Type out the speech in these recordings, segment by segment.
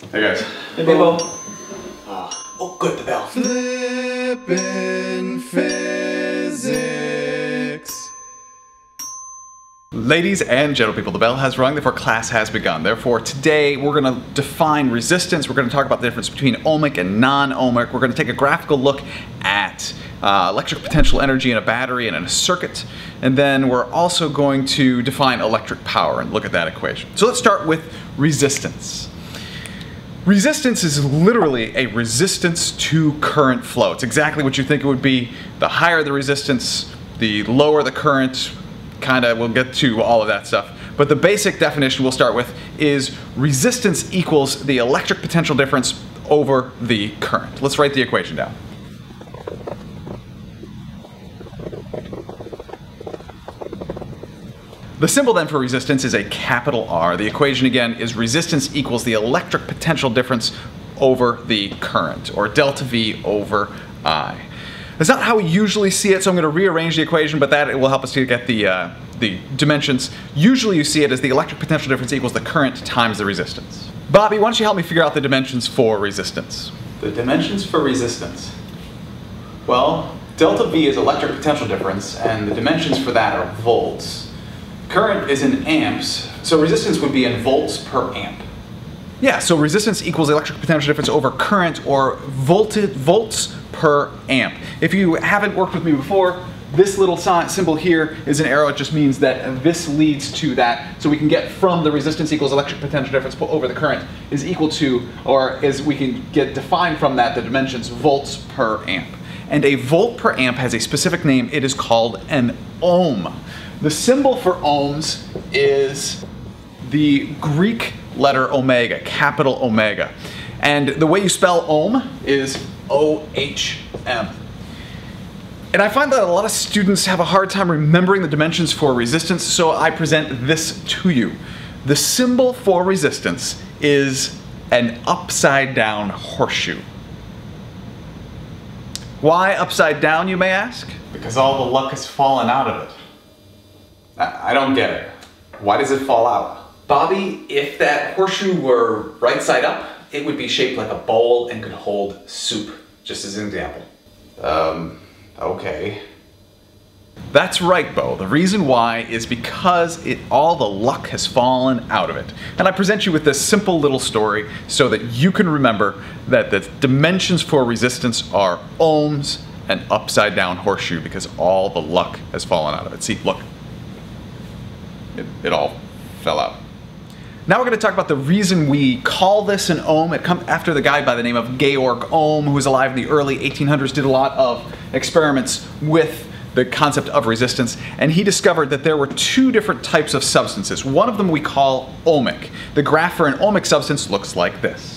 Hey guys. Hey Bo. Oh good, the bell. Flippin' physics. Ladies and gentle people, the bell has rung, therefore class has begun. Therefore today we're going to define resistance, we're going to talk about the difference between ohmic and non-ohmic, we're going to take a graphical look at electric potential energy in a battery and in a circuit, and then we're also going to define electric power and look at that equation. So let's start with resistance. Resistance is literally a resistance to current flow. It's exactly what you think it would be. The higher the resistance, the lower the current. We'll get to all of that stuff. But the basic definition we'll start with is resistance equals the electric potential difference over the current. Let's write the equation down. The symbol then for resistance is a capital R. The equation again is resistance equals the electric potential difference over the current, or delta V over I. That's not how we usually see it, so I'm going to rearrange the equation, but that will help us to get the dimensions. Usually you see it as the electric potential difference equals the current times the resistance. Bobby, why don't you help me figure out the dimensions for resistance? The dimensions for resistance. Well, delta V is electric potential difference, and the dimensions for that are volts. Current is in amps, so resistance would be in volts per amp. Yeah, so resistance equals electric potential difference over current, or volts per amp. If you haven't worked with me before, this little symbol here is an arrow. It just means that this leads to that. So we can get from the resistance equals electric potential difference over the current is equal to, or as we can get defined from that, the dimensions volts per amp. And a volt per amp has a specific name. It is called an ohm. The symbol for ohms is the Greek letter omega, capital omega. And the way you spell ohm is O-H-M. And I find that a lot of students have a hard time remembering the dimensions for resistance, so I present this to you. The symbol for resistance is an upside down horseshoe. Why upside down, you may ask? Because all the luck has fallen out of it. I don't get it. Why does it fall out? Bobby, if that horseshoe were right side up, it would be shaped like a bowl and could hold soup, just as an example. Okay. That's right, Bo. The reason why is because all the luck has fallen out of it. And I present you with this simple little story so that you can remember that the dimensions for resistance are ohms and upside down horseshoe, because all the luck has fallen out of it. See, look. It all fell out. Now we're going to talk about the reason we call this an ohm. It comes after the guy by the name of Georg Ohm, who was alive in the early 1800s, did a lot of experiments with the concept of resistance, and he discovered that there were two different types of substances. One of them we call ohmic. The graph for an ohmic substance looks like this.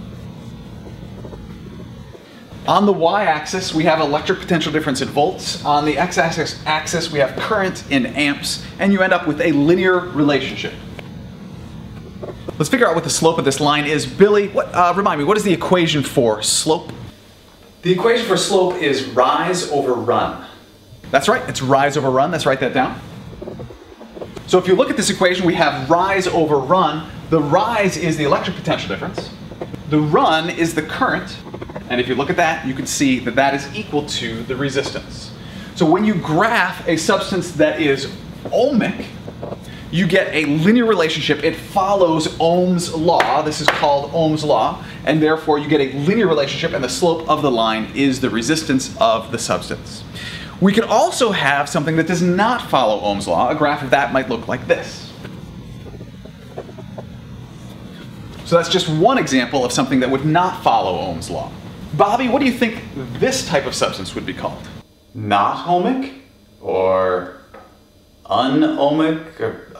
On the y-axis, we have electric potential difference in volts. On the x-axis, we have current in amps, and you end up with a linear relationship. Let's figure out what the slope of this line is. Billy, remind me, what is the equation for slope? The equation for slope is rise over run. That's right, it's rise over run. Let's write that down. So if you look at this equation, we have rise over run. The rise is the electric potential difference. The run is the current. And if you look at that, you can see that that is equal to the resistance. So when you graph a substance that is ohmic, you get a linear relationship. It follows Ohm's law. This is called Ohm's law. And therefore you get a linear relationship, and the slope of the line is the resistance of the substance. We can also have something that does not follow Ohm's law. A graph of that might look like this. So that's just one example of something that would not follow Ohm's law. Bobby, what do you think this type of substance would be called? Not ohmic? Or un-ohmic? Or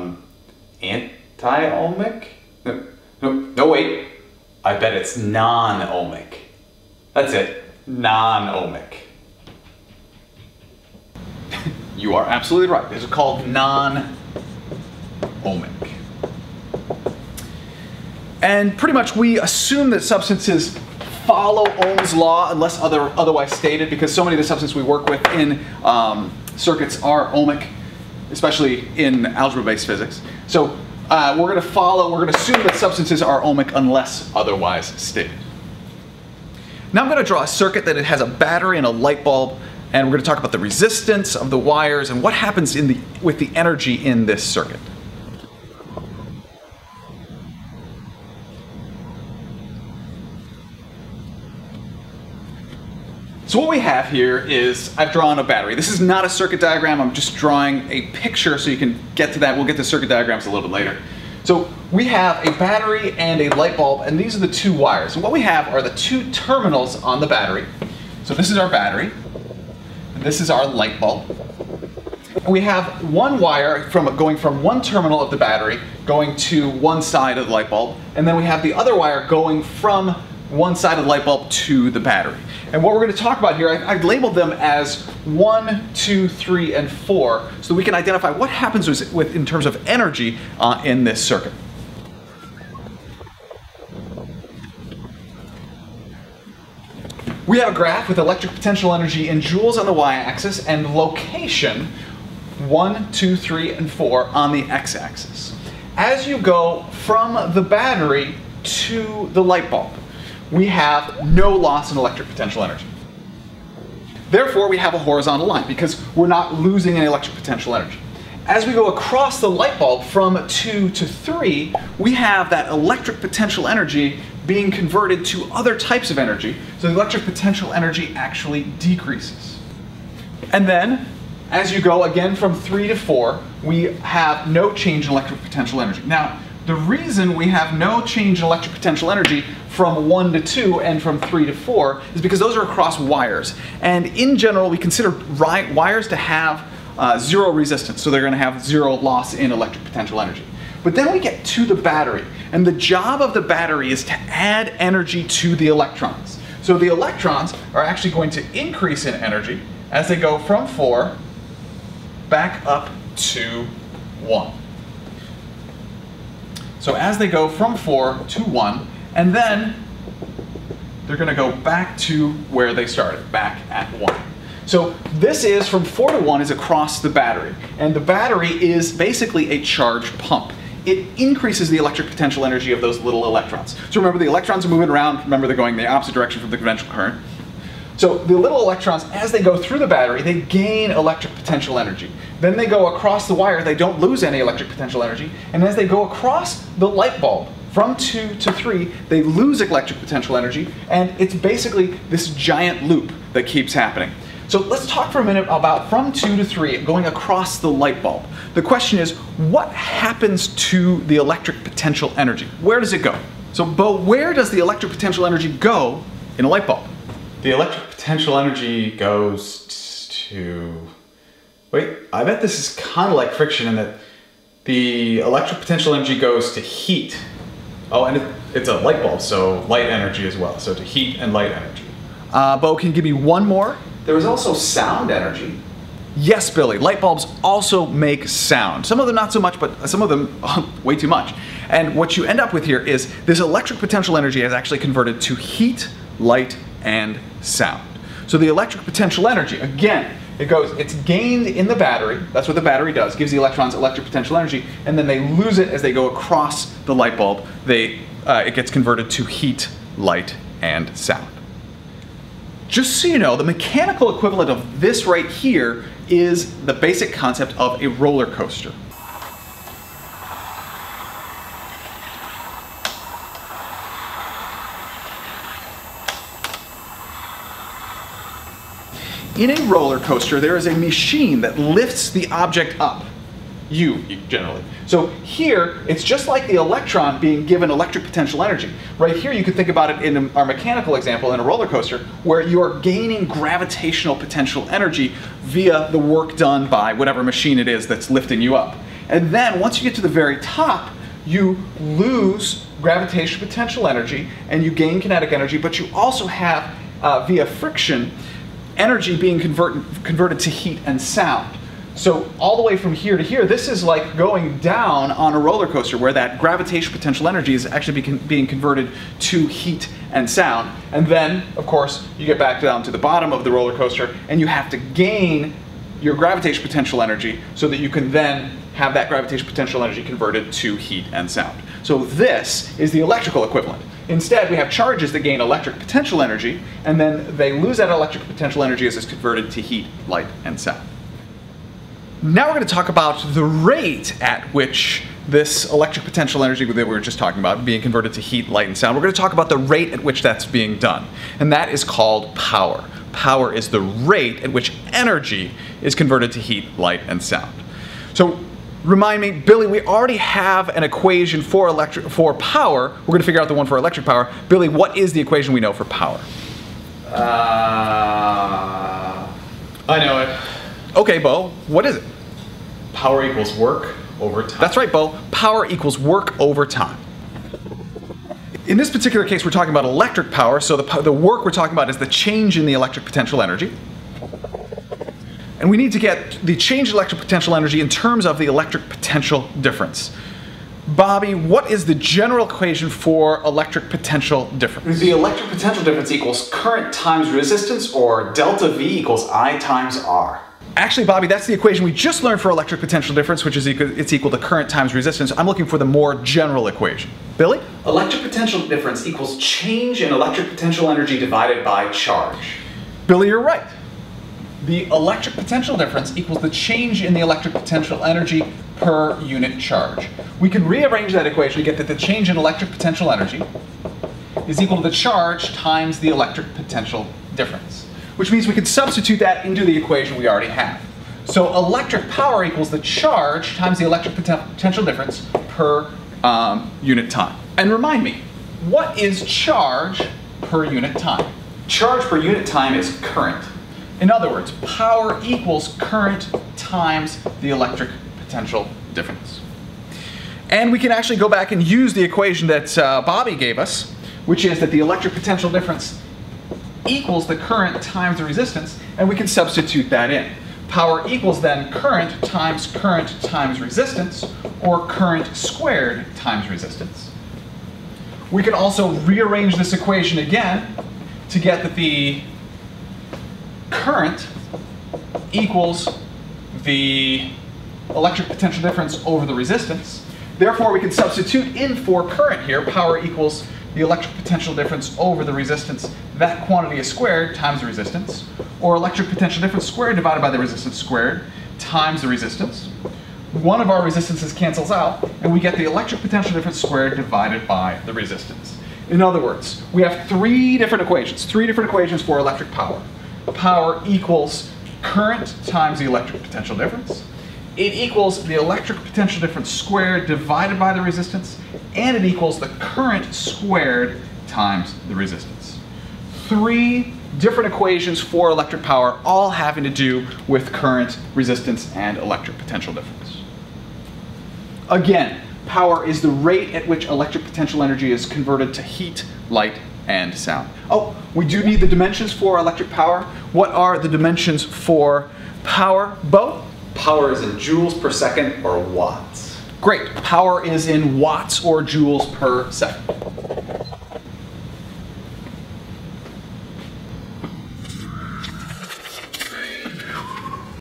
anti-ohmic? No, wait. I bet it's non-ohmic. That's it. Non-ohmic. You are absolutely right. These are called non-ohmic. And pretty much we assume that substances follow Ohm's law unless otherwise stated, because so many of the substances we work with in circuits are ohmic, especially in algebra-based physics. So we're going to assume that substances are ohmic unless otherwise stated. Now I'm going to draw a circuit that it has a battery and a light bulb, and we're going to talk about the resistance of the wires and what happens with the energy in this circuit. So what we have here is, I've drawn a battery. This is not a circuit diagram, I'm just drawing a picture so you can get to that. We'll get to circuit diagrams a little bit later. So we have a battery and a light bulb, and these are the two wires. And what we have are the two terminals on the battery. So this is our battery, and this is our light bulb. And we have one wire going from one terminal of the battery going to one side of the light bulb, and then we have the other wire going from one side of the light bulb to the battery. And what we're going to talk about here, I've labeled them as 1, 2, 3, and 4, so that we can identify what happens in terms of energy in this circuit. We have a graph with electric potential energy in joules on the y-axis and location 1, 2, 3, and 4 on the x-axis. As you go from the battery to the light bulb, we have no loss in electric potential energy. Therefore, we have a horizontal line because we're not losing any electric potential energy. As we go across the light bulb from 2 to 3, we have that electric potential energy being converted to other types of energy, so the electric potential energy actually decreases. And then, as you go again from 3 to 4, we have no change in electric potential energy. Now, the reason we have no change in electric potential energy from 1 to 2 and from 3 to 4 is because those are across wires. And in general, we consider wires to have zero resistance, so they're going to have zero loss in electric potential energy. But then we get to the battery, and the job of the battery is to add energy to the electrons. So the electrons are actually going to increase in energy as they go from 4 back up to 1. So as they go from 4 to 1, and then they're going to go back to where they started, back at 1. So this is from 4 to 1 is across the battery, and the battery is basically a charge pump. It increases the electric potential energy of those little electrons. So remember, the electrons are moving around. Remember, they're going the opposite direction from the conventional current. So the little electrons, as they go through the battery, they gain electric potential energy. Then they go across the wire, they don't lose any electric potential energy. And as they go across the light bulb, from 2 to 3, they lose electric potential energy. And it's basically this giant loop that keeps happening. So let's talk for a minute about from 2 to 3 going across the light bulb. The question is, what happens to the electric potential energy? Where does it go? So, Bo, where does the electric potential energy go in a light bulb? The electric potential energy goes to... Wait, I bet this is kind of like friction in that the electric potential energy goes to heat. Oh, and it's a light bulb, so light energy as well. So to heat and light energy. Bo, can you give me one more? There was also sound energy. Yes, Billy, light bulbs also make sound. Some of them not so much, but some of them way too much. And what you end up with here is this electric potential energy is actually converted to heat, light, and sound. So the electric potential energy, again, it's gained in the battery. That's what the battery does, gives the electrons electric potential energy, and then they lose it as they go across the light bulb. It gets converted to heat, light, and sound. Just so you know, the mechanical equivalent of this right here is the basic concept of a roller coaster. In a roller coaster, there is a machine that lifts the object up. You, generally. So here, it's just like the electron being given electric potential energy. Right here, you could think about it in our mechanical example in a roller coaster, where you're gaining gravitational potential energy via the work done by whatever machine it is that's lifting you up. And then, once you get to the very top, you lose gravitational potential energy, and you gain kinetic energy, but you also have, via friction, energy being converted to heat and sound. So all the way from here to here, this is like going down on a roller coaster where that gravitational potential energy is actually being converted to heat and sound. And then, of course, you get back down to the bottom of the roller coaster and you have to gain your gravitational potential energy so that you can then have that gravitational potential energy converted to heat and sound. So this is the electrical equivalent. Instead, we have charges that gain electric potential energy, and then they lose that electric potential energy as it's converted to heat, light, and sound. Now we're going to talk about the rate at which this electric potential energy that we were just talking about being converted to heat, light, and sound. We're going to talk about the rate at which that's being done, and that is called power. Power is the rate at which energy is converted to heat, light, and sound. So remind me, Billy, we already have an equation for power. We're going to figure out the one for electric power. Billy, what is the equation we know for power? I know it. Okay, Bo, what is it? Power equals work over time. That's right, Bo. Power equals work over time. In this particular case, we're talking about electric power, so the work we're talking about is the change in the electric potential energy. And we need to get the change in electric potential energy in terms of the electric potential difference. Bobby, what is the general equation for electric potential difference? The electric potential difference equals current times resistance, or delta V equals I times R. Actually, Bobby, that's the equation we just learned for electric potential difference, which is it's equal to current times resistance. I'm looking for the more general equation. Billy? Electric potential difference equals change in electric potential energy divided by charge. Billy, you're right. The electric potential difference equals the change in the electric potential energy per unit charge. We can rearrange that equation to get that the change in electric potential energy is equal to the charge times the electric potential difference, which means we can substitute that into the equation we already have. So electric power equals the charge times the electric potential difference per unit time. And remind me, what is charge per unit time? Charge per unit time is current. In other words, power equals current times the electric potential difference. And we can actually go back and use the equation that Bobby gave us, which is that the electric potential difference equals the current times the resistance, and we can substitute that in. Power equals then current times resistance, or current squared times resistance. We can also rearrange this equation again to get that the current equals the electric potential difference over the resistance. Therefore, we can substitute in for current here. Power equals the electric potential difference over the resistance. That quantity is squared times the resistance, or electric potential difference squared divided by the resistance squared times the resistance. One of our resistances cancels out, and we get the electric potential difference squared divided by the resistance. In other words, we have three different equations for electric power. Power equals current times the electric potential difference. It equals the electric potential difference squared divided by the resistance, and it equals the current squared times the resistance. Three different equations for electric power, all having to do with current, resistance, and electric potential difference. Again, power is the rate at which electric potential energy is converted to heat, light, and sound. Oh, we do need the dimensions for electric power. What are the dimensions for power, Bo? Power is in joules per second, or watts. Great. Power is in watts or joules per second.